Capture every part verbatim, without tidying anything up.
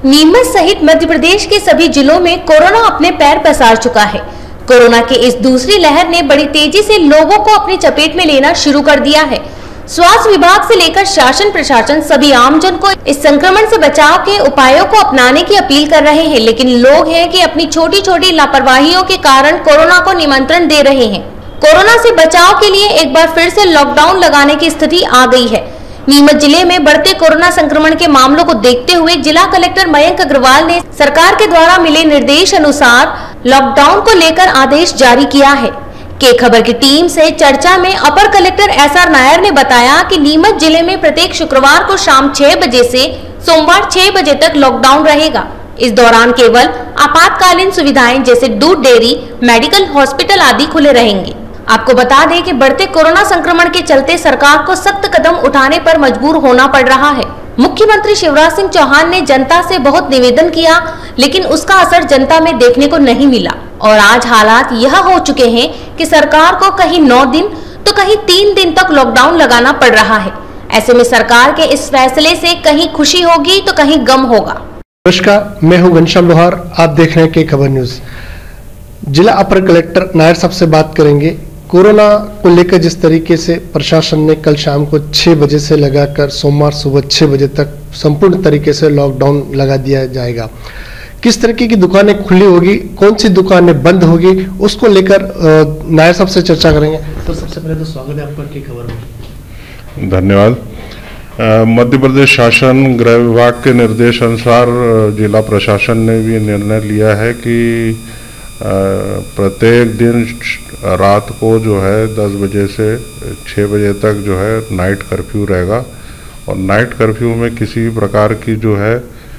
नीमच सहित मध्य प्रदेश के सभी जिलों में कोरोना अपने पैर पसार चुका है। कोरोना की इस दूसरी लहर ने बड़ी तेजी से लोगों को अपनी चपेट में लेना शुरू कर दिया है। स्वास्थ्य विभाग से लेकर शासन प्रशासन सभी आमजन को इस संक्रमण से बचाव के उपायों को अपनाने की अपील कर रहे हैं, लेकिन लोग हैं कि अपनी छोटी छोटी लापरवाहियों के कारण कोरोना को निमंत्रण दे रहे हैं। कोरोना से बचाव के लिए एक बार फिर से लॉकडाउन लगाने की स्थिति आ गई है। नीमच जिले में बढ़ते कोरोना संक्रमण के मामलों को देखते हुए जिला कलेक्टर मयंक अग्रवाल ने सरकार के द्वारा मिले निर्देश अनुसार लॉकडाउन को लेकर आदेश जारी किया है। के खबर की टीम से चर्चा में upper collector S R Nair ने बताया कि नीमच जिले में प्रत्येक शुक्रवार को शाम छह बजे से सोमवार छह बजे तक लॉकडाउन रहेगा। इस दौरान केवल आपातकालीन सुविधाएं जैसे दूध डेयरी, मेडिकल, हॉस्पिटल आदि खुले रहेंगे। आपको बता दें कि बढ़ते कोरोना संक्रमण के चलते सरकार को सख्त कदम उठाने पर मजबूर होना पड़ रहा है। मुख्यमंत्री शिवराज सिंह चौहान ने जनता से बहुत निवेदन किया, लेकिन उसका असर जनता में देखने को नहीं मिला और आज हालात यह हो चुके हैं कि सरकार को कहीं नौ दिन तो कहीं तीन दिन तक लॉकडाउन लगाना पड़ रहा है। ऐसे में सरकार के इस फैसले से कहीं खुशी होगी तो कहीं गम होगा। नमस्कार, मैं हूं घनश्याम लोहार, आप देख रहे हैं के खबर न्यूज। जिला अपर कलेक्टर नायर साहब से बात करेंगे। कोरोना को लेकर जिस तरीके से प्रशासन ने कल शाम को छह बजे से लगाकर सोमवार सुबह छह बजे तक संपूर्ण तरीके से लॉकडाउन लगा दिया जाएगा। किस तरीके की दुकानें खुली होगी, कौन सी दुकानें बंद होगी, उसको लेकर नायर साहब से चर्चा करेंगे। तो सबसे पहले तो स्वागत है आपका की खबर में। धन्यवाद। मध्य प्रदेश शासन गृह विभाग के निर्देश अनुसार जिला प्रशासन ने भी निर्णय लिया है कि प्रत्येक दिन रात को जो है दस बजे से छह बजे तक जो है नाइट कर्फ्यू रहेगा और नाइट कर्फ्यू में किसी भी प्रकार की जो है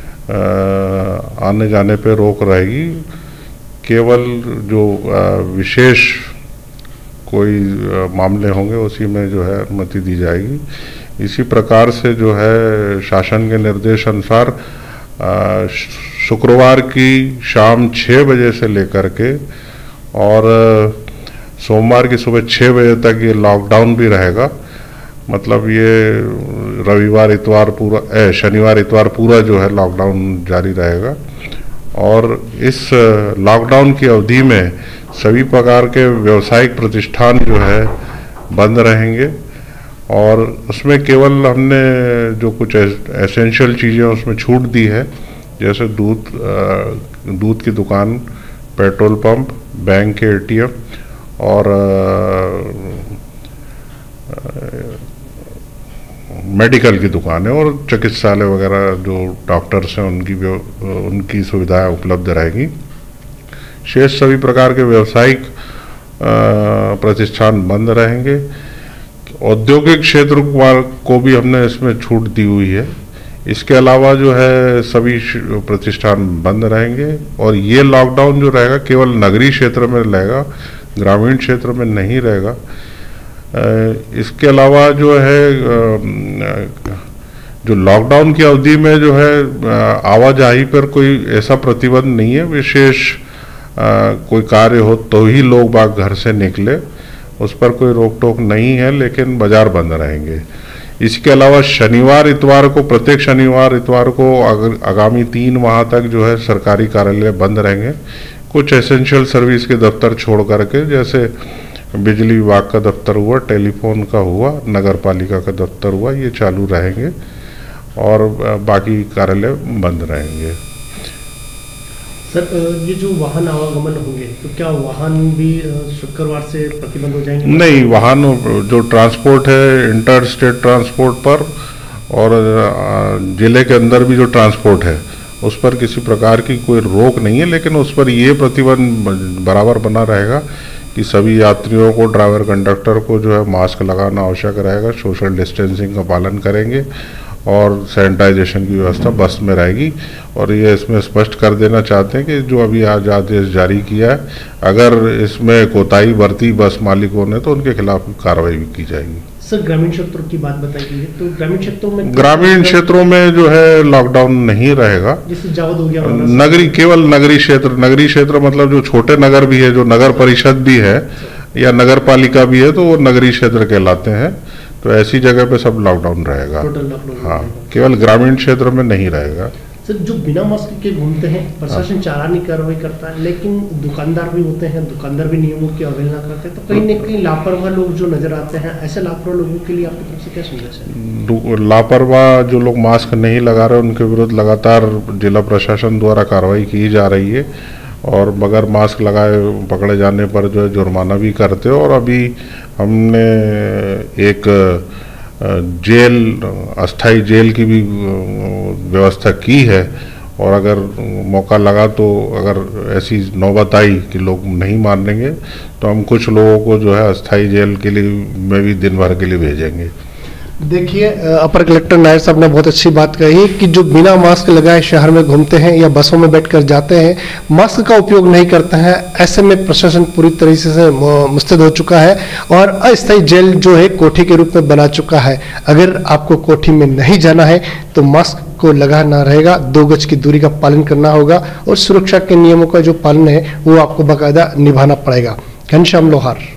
आने जाने पे रोक रहेगी। केवल जो विशेष कोई मामले होंगे उसी में जो है अनुमति दी जाएगी। इसी प्रकार से जो है शासन के निर्देश अनुसार शुक्रवार की शाम छह बजे से लेकर के और सोमवार की सुबह छह बजे तक ये लॉकडाउन भी रहेगा। मतलब ये रविवार इतवार पूरा शनिवार इतवार पूरा जो है लॉकडाउन जारी रहेगा और इस लॉकडाउन की अवधि में सभी प्रकार के व्यावसायिक प्रतिष्ठान जो है बंद रहेंगे और उसमें केवल हमने जो कुछ एसेंशियल चीज़ें उसमें छूट दी है, जैसे दूध दूध की दुकान, पेट्रोल पंप, बैंक के ए टी एम और मेडिकल की दुकानें और चिकित्सालय वगैरह जो डॉक्टर्स हैं उनकी उनकी सुविधाएं उपलब्ध रहेगी। शेष सभी प्रकार के व्यावसायिक प्रतिष्ठान बंद रहेंगे। औद्योगिक क्षेत्र को भी हमने इसमें छूट दी हुई है। इसके अलावा जो है सभी प्रतिष्ठान बंद रहेंगे और ये लॉकडाउन जो रहेगा केवल नगरीय क्षेत्र में रहेगा, ग्रामीण क्षेत्र में नहीं रहेगा। इसके अलावा जो है जो लॉकडाउन की अवधि में जो है आवाजाही पर कोई ऐसा प्रतिबंध नहीं है। विशेष कोई कार्य हो तो ही लोग बाग घर से निकले, उस पर कोई रोक टोक नहीं है, लेकिन बाजार बंद रहेंगे। इसके अलावा शनिवार इतवार को प्रत्येक शनिवार इतवार को आगामी तीन माह तक जो है सरकारी कार्यालय बंद रहेंगे। कुछ एसेंशियल सर्विस के दफ्तर छोड़ करके, जैसे बिजली विभाग का दफ्तर हुआ, टेलीफोन का हुआ, नगर पालिका का दफ्तर हुआ, ये चालू रहेंगे और बाकी कार्यालय बंद रहेंगे। सर, ये जो वाहन आवागमन होंगे तो क्या वाहन भी शुक्रवार से प्रतिबंध हो जाएंगे? नहीं, वाहन जो ट्रांसपोर्ट है इंटर स्टेट ट्रांसपोर्ट पर और जिले के अंदर भी जो ट्रांसपोर्ट है उस पर किसी प्रकार की कोई रोक नहीं है, लेकिन उस पर ये प्रतिबंध बराबर बना रहेगा कि सभी यात्रियों को, ड्राइवर कंडक्टर को जो है मास्क लगाना आवश्यक रहेगा, सोशल डिस्टेंसिंग का पालन करेंगे और सैनिटाइजेशन की व्यवस्था बस में रहेगी। और ये इसमें स्पष्ट कर देना चाहते हैं कि जो अभी आज आदेश जारी किया है, अगर इसमें कोताही बरती बस मालिकों ने तो उनके खिलाफ कार्रवाई भी की जाएगी। सर, ग्रामीण क्षेत्रों की बात बताइए तो ग्रामीण क्षेत्रों में ग्रामीण क्षेत्रों में जो है लॉकडाउन नहीं रहेगा। जैसे जावद हो गया, नगरी केवल नगरीय क्षेत्र, नगरीय क्षेत्र मतलब जो छोटे नगर भी है, जो नगर परिषद भी है या नगर पालिका भी है, तो वो नगरीय क्षेत्र कहलाते हैं। तो ऐसी जगह पे सब लॉकडाउन रहेगा। टोटल लॉकडाउन, हाँ, केवल ग्रामीण क्षेत्र में नहीं रहेगा। सर, जो बिना मास्क के घूमते हैं प्रशासन चालानी कार्रवाई करता है, लेकिन दुकानदार भी होते हैं, दुकानदार भी नियमों की अवहेलना करते हैं, तो कहीं न कहीं लापरवाह लोग जो नजर आते हैं, ऐसे लापरवाह लोगों के लिए आपकी तरफ से क्या संदेश है? लापरवाह जो लोग मास्क नहीं लगा रहे उनके विरुद्ध लगातार जिला प्रशासन द्वारा कार्रवाई की जा रही है और बगैर मास्क लगाए पकड़े जाने पर जो है जुर्माना भी करते हो। और अभी हमने एक जेल, अस्थाई जेल की भी व्यवस्था की है और अगर मौका लगा तो अगर ऐसी नौबत आई कि लोग नहीं मानेंगे तो हम कुछ लोगों को जो है अस्थाई जेल के लिए में भी दिन भर के लिए भेजेंगे। देखिए, अपर कलेक्टर नायर साहब ने बहुत अच्छी बात कही कि जो बिना मास्क लगाए शहर में घूमते हैं या बसों में बैठकर जाते हैं, मास्क का उपयोग नहीं करते हैं, ऐसे में प्रशासन पूरी तरीके से मुस्तैद हो चुका है और अस्थायी जेल जो है कोठी के रूप में बना चुका है। अगर आपको कोठी में नहीं जाना है तो मास्क को लगाना रहेगा, दो गज की दूरी का पालन करना होगा और सुरक्षा के नियमों का जो पालन है वो आपको बाकायदा निभाना पड़ेगा। घनश्याम लोहार।